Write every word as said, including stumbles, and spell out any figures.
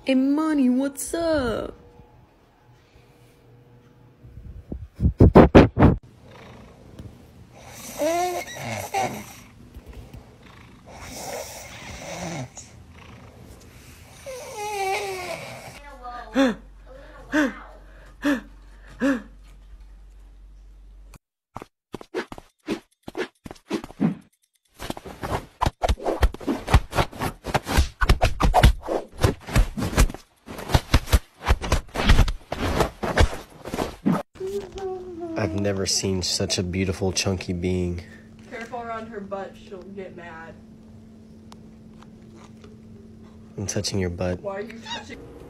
Hey, Money, what's up? I've never seen such a beautiful chunky being. Careful around her butt, she'll get mad. I'm touching your butt. Why are you touching?